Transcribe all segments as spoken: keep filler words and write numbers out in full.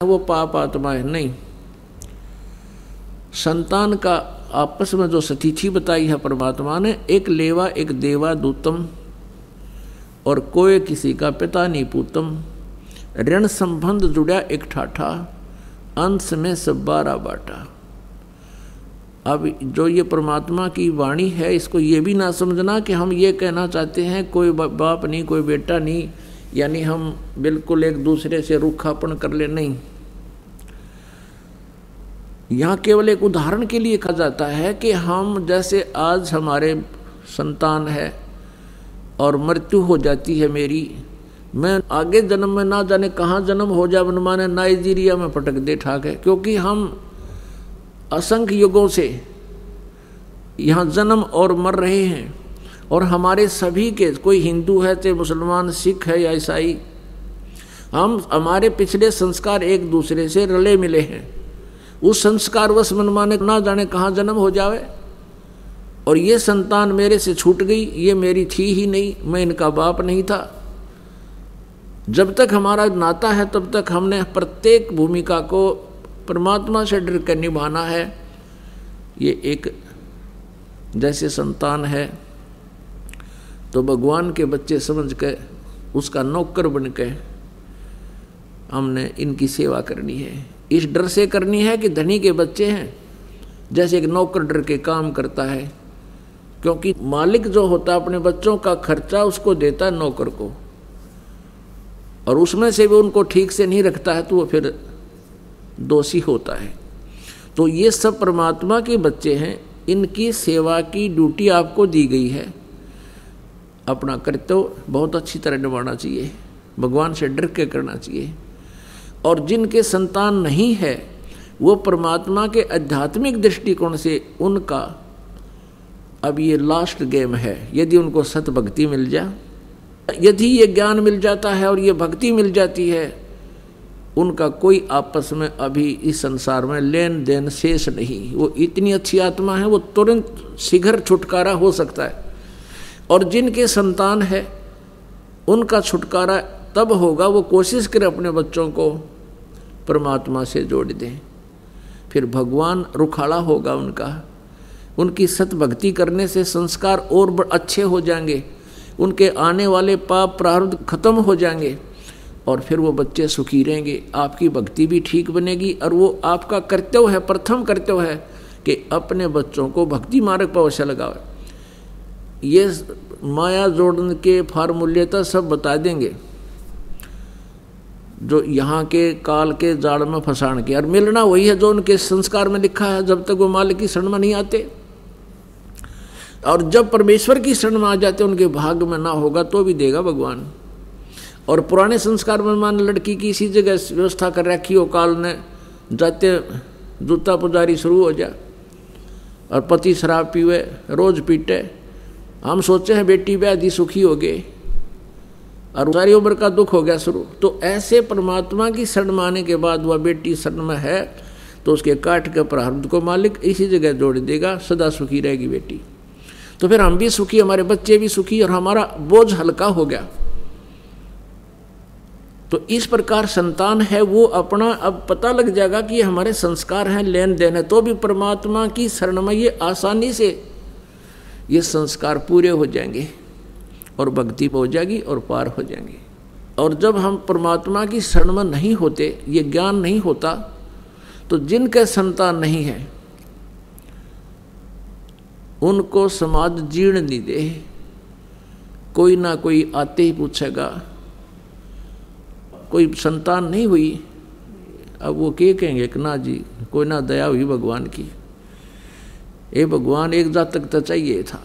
वो पाप आत्मा है, नहीं। संतान का आपस में जो सतिथि बताई है परमात्मा ने, एक लेवा एक देवा दूतम, और कोई किसी का पिता नहीं पूतम। ऋण संबंध जुड़ा एक ठाठा, अंश में सब बारह बाटा। अब जो ये परमात्मा की वाणी है, इसको ये भी ना समझना कि हम ये कहना चाहते हैं कोई बाप नहीं कोई बेटा नहीं, यानी हम बिल्कुल एक दूसरे से रूखापन कर ले, नहीं। यहाँ केवल एक उदाहरण के लिए कहा जाता है कि हम जैसे आज हमारे संतान है और मृत्यु हो जाती है मेरी, मैं आगे जन्म में ना जाने कहाँ जन्म हो जाए, मनमाने नाइजीरिया में पटक दे ठाक है, क्योंकि हम असंख्य युगों से यहाँ जन्म और मर रहे हैं। और हमारे सभी के, कोई हिंदू है चाहे मुसलमान, सिख है या ईसाई, हम हमारे पिछले संस्कार एक दूसरे से रले मिले हैं। उस संस्कारवश मनमाने ना जाने कहाँ जन्म हो जावे, और ये संतान मेरे से छूट गई, ये मेरी थी ही नहीं, मैं इनका बाप नहीं था। जब तक हमारा नाता है तब तक हमने प्रत्येक भूमिका को परमात्मा से डर कर निभाना है। ये एक जैसे संतान है तो भगवान के बच्चे समझ के उसका नौकर बन के हमने इनकी सेवा करनी है। इस डर से करनी है कि धनी के बच्चे हैं, जैसे एक नौकर डर के काम करता है, क्योंकि मालिक जो होता है अपने बच्चों का खर्चा उसको देता है नौकर को, और उसमें से भी उनको ठीक से नहीं रखता है तो वो फिर दोषी होता है। तो ये सब परमात्मा के बच्चे हैं, इनकी सेवा की ड्यूटी आपको दी गई है। अपना कर्तव्य बहुत अच्छी तरह निभाना चाहिए, भगवान से डर के करना चाहिए। और जिनके संतान नहीं है वो परमात्मा के आध्यात्मिक दृष्टिकोण से उनका अब ये लास्ट गेम है। यदि उनको सत भक्ति मिल जाए, यदि ये ज्ञान मिल जाता है और ये भक्ति मिल जाती है, उनका कोई आपस में अभी इस संसार में लेन देन शेष नहीं। वो इतनी अच्छी आत्मा है, वो तुरंत शीघ्र छुटकारा हो सकता है। और जिनके संतान है उनका छुटकारा तब होगा, वो कोशिश करें अपने बच्चों को परमात्मा से जोड़ दें, फिर भगवान रुखाड़ा होगा उनका। उनकी सत भक्ति करने से संस्कार और अच्छे हो जाएंगे, उनके आने वाले पाप प्रारब्ध खत्म हो जाएंगे, और फिर वो बच्चे सुखी रहेंगे। आपकी भक्ति भी ठीक बनेगी, और वो आपका कर्तव्य है, प्रथम कर्तव्य है कि अपने बच्चों को भक्ति मार्ग पर अवश्य लगाओ। ये माया जोड़ने के फार्मूले तो सब बता देंगे, जो यहाँ के काल के जाड़ में फंसाण के, और मिलना वही है जो उनके संस्कार में लिखा है। जब तक वो मालिक की शरण में नहीं आते, और जब परमेश्वर की शरण में आ जाते, उनके भाग्य में ना होगा तो भी देगा भगवान। और पुराने संस्कार में मान लड़की की इसी जगह व्यवस्था कर रखी हो, काल ने जाते जूता पुजारी शुरू हो जाए, और पति शराब पीवे, रोज पीटे। हम सोचे हैं बेटी ब्याह दी सुखी हो गए, और सारी उम्र का दुख हो गया शुरू। तो ऐसे परमात्मा की शरण में आने के बाद वह बेटी शरण में है तो उसके काट के प्रारब्ध को मालिक इसी जगह जोड़ देगा, सदा सुखी रहेगी बेटी। तो फिर हम भी सुखी, हमारे बच्चे भी सुखी, और हमारा बोझ हल्का हो गया। तो इस प्रकार संतान है वो अपना अब पता लग जाएगा कि ये हमारे संस्कार हैं, लेन देन है, तो भी परमात्मा की शरण में ये आसानी से ये संस्कार पूरे हो जाएंगे, और भक्ति हो जाएगी और पार हो जाएंगे। और जब हम परमात्मा की शरण में नहीं होते, ये ज्ञान नहीं होता, तो जिनके संतान नहीं है उनको समाज जीर्ण नहीं दे। कोई ना कोई आते ही पूछेगा, कोई संतान नहीं हुई, अब वो क्या कहेंगे कि ना जी कोई ना दया हुई भगवान की, ये भगवान एक जातक तो चाहिए था।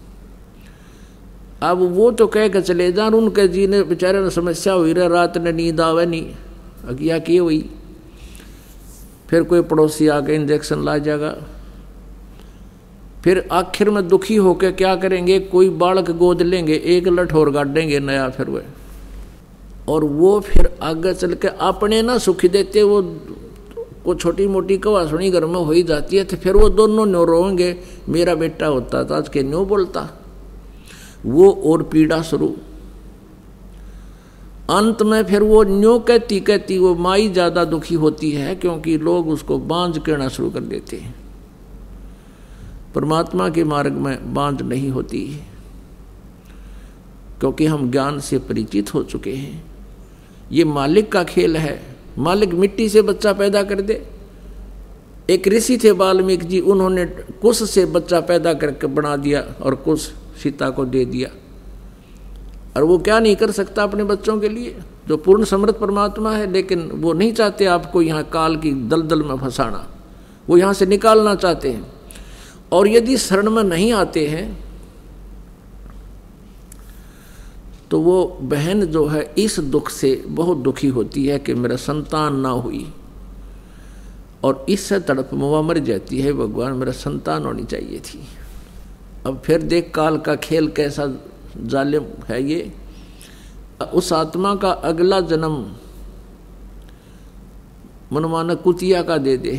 अब वो तो कह के चले जा, उनके जी ने बेचारे ने समस्या हुई रहे, रात ने नींद आवे नहीं, अगिया की हुई। फिर कोई पड़ोसी आके इंजेक्शन ला जाएगा, फिर आखिर में दुखी होकर क्या करेंगे, कोई बालक गोद लेंगे, एक लठ और गाड़ेंगे नया फिर वह, और वो फिर आगे चल के अपने ना सुखी देते, वो को छोटी मोटी कवा सुनी घर में हो ही जाती है, तो फिर वो दोनों न्यो रोएंगे, मेरा बेटा होता था आज के न्यो बोलता, वो और पीड़ा शुरू। अंत में फिर वो न्यों कहती कहती वो माई ज्यादा दुखी होती है, क्योंकि लोग उसको बांझ कहना शुरू कर देते हैं। परमात्मा के मार्ग में बांझ नहीं होती, क्योंकि हम ज्ञान से परिचित हो चुके हैं। ये मालिक का खेल है। मालिक मिट्टी से बच्चा पैदा कर दे। एक ऋषि थे वाल्मीकि जी, उन्होंने कुश से बच्चा पैदा करके बना दिया और कुश सीता को दे दिया। और वो क्या नहीं कर सकता अपने बच्चों के लिए, जो पूर्ण समर्थ परमात्मा है। लेकिन वो नहीं चाहते आपको यहाँ काल की दलदल में फंसाना, वो यहाँ से निकालना चाहते हैं। और यदि शरण में नहीं आते हैं तो वो बहन जो है इस दुख से बहुत दुखी होती है कि मेरा संतान ना हुई, और इससे तड़प मुआ मर जाती है, भगवान मेरा संतान होनी चाहिए थी। अब फिर देख काल का खेल कैसा जालिम है ये। उस आत्मा का अगला जन्म मनमाना कुतिया का दे दे,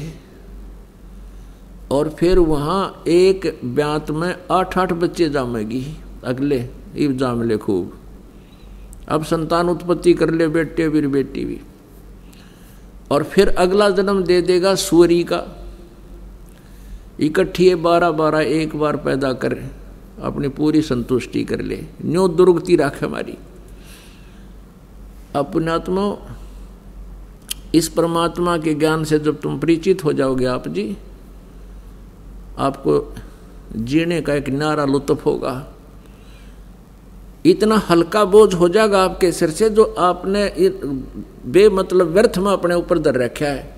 और फिर वहाँ एक ब्यात में आठ आठ बच्चे जामेगी अगले इब जामले खूब। अब संतान उत्पत्ति कर ले, बेटे भी बेटी भी। और फिर अगला जन्म दे देगा सूरी का। इकट्ठी बारह बारह एक बार पैदा कर, अपनी पूरी संतुष्टि कर ले, न्यो दुर्गति राख हमारी। अपनात्मा इस परमात्मा के ज्ञान से जब तुम परिचित हो जाओगे आप जी, आपको जीने का एक न्यारा लुत्फ होगा। इतना हल्का बोझ हो जाएगा आपके सिर से जो आपने बेमतलब व्यर्थ में अपने ऊपर धर रखा है,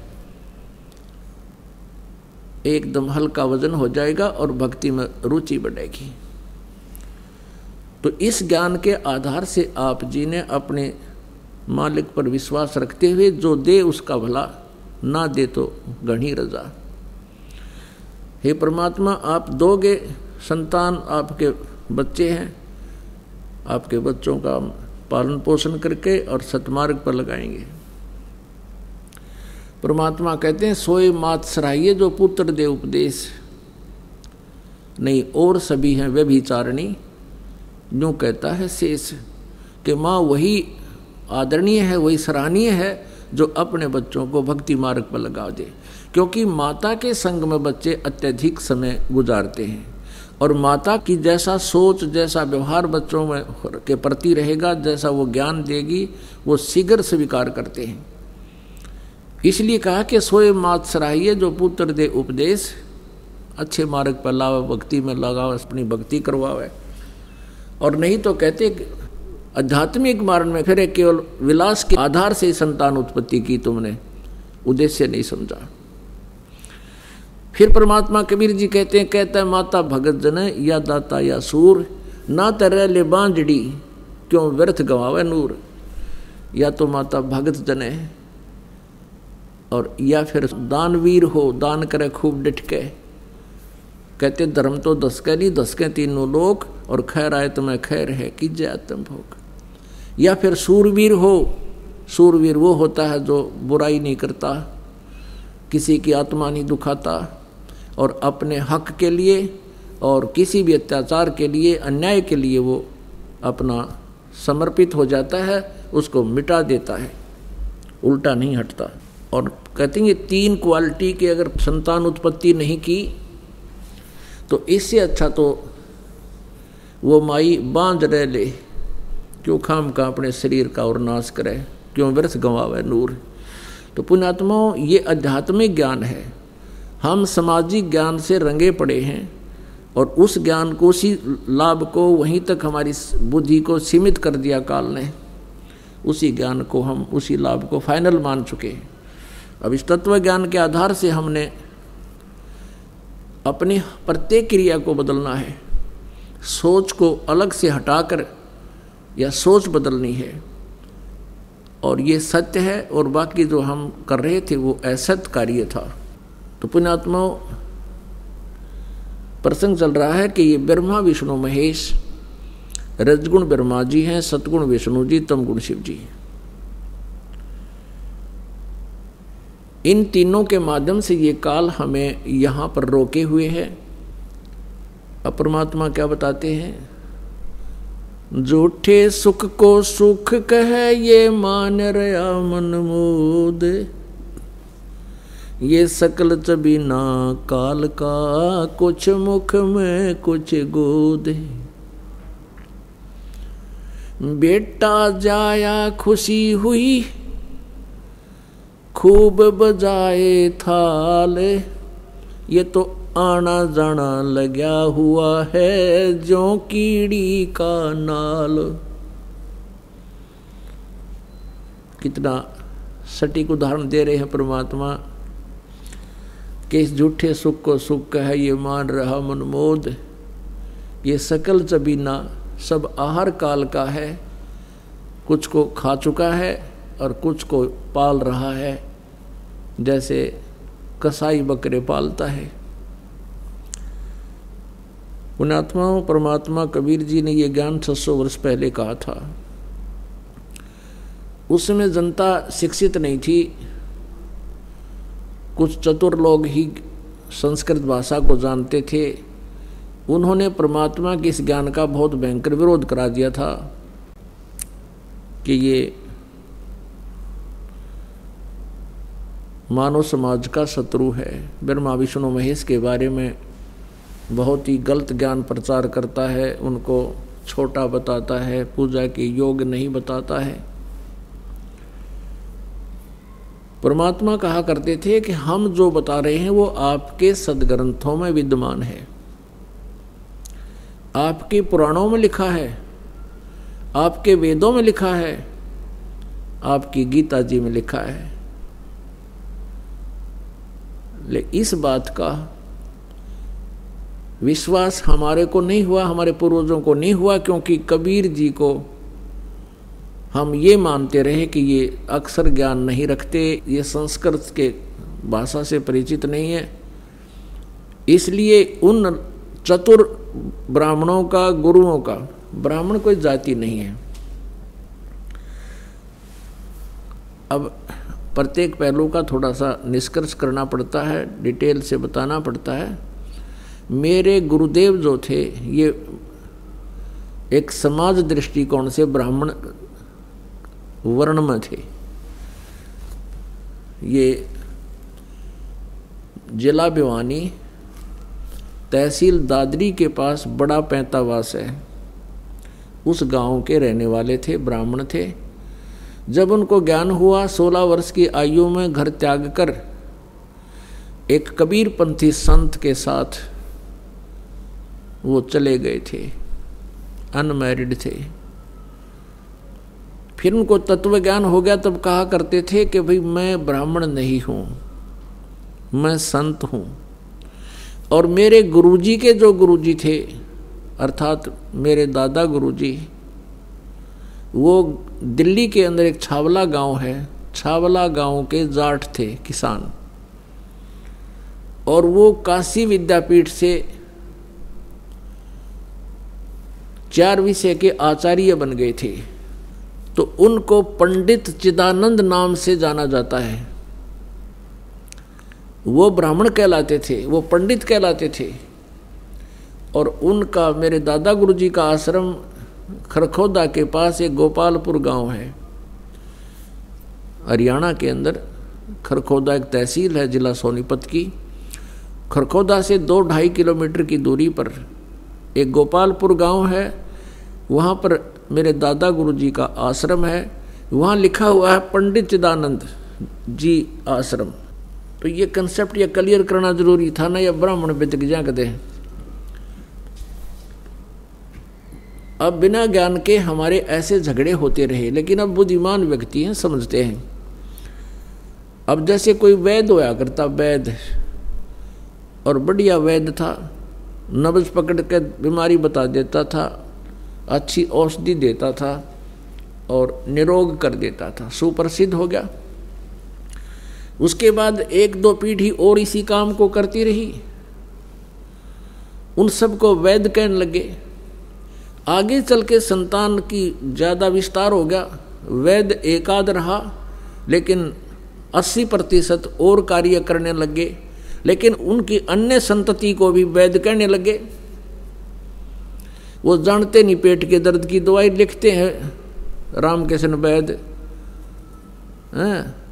एकदम हल्का वजन हो जाएगा और भक्ति में रुचि बढ़ेगी। तो इस ज्ञान के आधार से आप जी ने अपने मालिक पर विश्वास रखते हुए जो दे उसका भला, ना दे तो गणी रजा। हे परमात्मा, आप दोगे संतान, आपके बच्चे हैं, आपके बच्चों का पालन पोषण करके और सतमार्ग पर लगाएंगे। परमात्मा कहते हैं सोए मात सराहिए जो पुत्र दे उपदेश, नहीं और सभी हैं व्यभिचारिणी। यूँ कहता है शेष कि माँ वही आदरणीय है, वही सराहनीय है जो अपने बच्चों को भक्ति मार्ग पर लगा दे, क्योंकि माता के संग में बच्चे अत्यधिक समय गुजारते हैं। और माता की जैसा सोच, जैसा व्यवहार बच्चों में के प्रति रहेगा, जैसा वो ज्ञान देगी, वो शीघ्र स्वीकार करते हैं। इसलिए कहा कि सोए मात सराहिए जो पुत्र दे उपदेश, अच्छे मार्ग पर लावे, भक्ति में लगावे, अपनी भक्ति करवावे। और नहीं तो कहते आध्यात्मिक मार्ग में फिर केवल विलास के आधार से संतान उत्पत्ति की, तुमने उद्देश्य नहीं समझा। फिर परमात्मा कबीर जी कहते हैं, कहता है माता भगत जन या दाता या सूर, ना तरह ले बांझड़ी क्यों व्यर्थ गवावे नूर। या तो माता भगत जन है, और या फिर दानवीर हो, दान करे खूब डिट के। कहते धर्म तो दसके नहीं, दसके तीनों लोग, और खैर आए तुम्हें खैर है कीजिए आत्म भोग। या फिर सूरवीर हो, सूरवीर वो होता है जो बुराई नहीं करता, किसी की आत्मा नहीं दुखाता, और अपने हक के लिए और किसी भी अत्याचार के लिए, अन्याय के लिए वो अपना समर्पित हो जाता है, उसको मिटा देता है, उल्टा नहीं हटता। और कहते हैं ये तीन क्वालिटी की अगर संतान उत्पत्ति नहीं की तो इससे अच्छा तो वो माई बांझ रह ले, क्यों खाम का अपने शरीर का और नाश करे, क्यों व्यर्थ गंवावे नूर। तो पुण्यात्माओं, ये आध्यात्मिक ज्ञान है। हम सामाजिक ज्ञान से रंगे पड़े हैं, और उस ज्ञान को, उसी लाभ को वहीं तक हमारी बुद्धि को सीमित कर दिया काल ने। उसी ज्ञान को हम, उसी लाभ को फाइनल मान चुके हैं। अब इस तत्व ज्ञान के आधार से हमने अपनी प्रत्येक क्रिया को बदलना है, सोच को अलग से हटाकर या सोच बदलनी है। और ये सत्य है, और बाकी जो हम कर रहे थे वो असत्य कार्य था। तो पुण्यात्माओं, प्रसंग चल रहा है कि ये ब्रह्मा विष्णु महेश, रजगुण ब्रह्मा जी हैं, सतगुण विष्णु जी, तमगुण शिव जी। इन तीनों के माध्यम से ये काल हमें यहाँ पर रोके हुए है। अब परमात्मा क्या बताते हैं झूठे सुख को सुख कह ये मान रहा मन मोद, ये सकल चबीना काल का कुछ मुख में कुछ गोद। बेटा जाया खुशी हुई खूब बजाए थाल, ये तो आना जाना लगा हुआ है जो कीड़ी का नाल। कितना सटीक उदाहरण दे रहे हैं परमात्मा कि इस झूठे सुख को सुख कह ये मान रहा मनमोद, ये सकल चबीना सब आहार काल का है, कुछ को खा चुका है और कुछ को पाल रहा है, जैसे कसाई बकरे पालता है। पुण्यात्माओं, परमात्मा कबीर जी ने ये ज्ञान छह सौ वर्ष पहले कहा था। उस समय जनता शिक्षित नहीं थी, कुछ चतुर लोग ही संस्कृत भाषा को जानते थे। उन्होंने परमात्मा के इस ज्ञान का बहुत भयंकर विरोध करा दिया था कि ये मानव समाज का शत्रु है, ब्रह्मा विष्णु महेश के बारे में बहुत ही गलत ज्ञान प्रचार करता है, उनको छोटा बताता है, पूजा के योग नहीं बताता है। परमात्मा कहा करते थे कि हम जो बता रहे हैं वो आपके सदग्रंथों में विद्यमान है, आपके पुराणों में लिखा है, आपके वेदों में लिखा है, आपकी गीता जी में लिखा है। ले इस बात का विश्वास हमारे को नहीं हुआ, हमारे पूर्वजों को नहीं हुआ, क्योंकि कबीर जी को हम ये मानते रहे कि ये अक्षर ज्ञान नहीं रखते, ये संस्कृत के भाषा से परिचित नहीं है। इसलिए उन चतुर ब्राह्मणों का, गुरुओं का, ब्राह्मण कोई जाति नहीं है। अब प्रत्येक पहलू का थोड़ा सा निष्कर्ष करना पड़ता है, डिटेल से बताना पड़ता है। मेरे गुरुदेव जो थे ये एक समाज दृष्टिकोण से ब्राह्मण वर्ण में थे। ये जिला भिवानी, तहसील दादरी के पास बड़ा पैंतावास है, उस गांव के रहने वाले थे, ब्राह्मण थे। जब उनको ज्ञान हुआ, सोलह वर्ष की आयु में घर त्याग कर एक कबीरपंथी संत के साथ वो चले गए थे, अनमैरिड थे। फिर उनको तत्व ज्ञान हो गया, तब कहा करते थे कि भाई मैं ब्राह्मण नहीं हूँ, मैं संत हूँ। और मेरे गुरुजी के जो गुरुजी थे, अर्थात मेरे दादा गुरुजी, वो दिल्ली के अंदर एक छावला गांव है, छावला गांव के जाट थे, किसान। और वो काशी विद्यापीठ से चार विषय के आचार्य बन गए थे, तो उनको पंडित चिदानंद नाम से जाना जाता है। वो ब्राह्मण कहलाते थे, वो पंडित कहलाते थे। और उनका, मेरे दादा गुरुजी का आश्रम खरखोदा के पास एक गोपालपुर गांव है, हरियाणा के अंदर। खरखोदा एक तहसील है जिला सोनीपत की। खरखोदा से दो ढाई किलोमीटर की दूरी पर एक गोपालपुर गांव है, वहाँ पर मेरे दादा गुरुजी का आश्रम है। वहाँ लिखा हुआ है पंडित चिदानंद जी आश्रम। तो ये कंसेप्ट ये क्लियर करना जरूरी था ना, या ब्राह्मण विदिक जा कदे। अब बिना ज्ञान के हमारे ऐसे झगड़े होते रहे, लेकिन अब बुद्धिमान व्यक्ति हैं, समझते हैं। अब जैसे कोई वैद्य होया करता, वैद्य, और बढ़िया वैद्य था, नब्ज पकड़ के बीमारी बता देता था, अच्छी औषधि देता था और निरोग कर देता था, सुप्रसिद्ध हो गया। उसके बाद एक दो पीढ़ी और इसी काम को करती रही, उन सबको वैद्य कहने लगे। आगे चल के संतान की ज़्यादा विस्तार हो गया, वैद्य एकाध रहा, लेकिन अस्सी प्रतिशत और कार्य करने लगे, लेकिन उनकी अन्य संतति को भी वैद्य कहने लगे। वो जानते नहीं पेट के दर्द की दवाई लिखते हैं रामकिशन वैद्य हैं।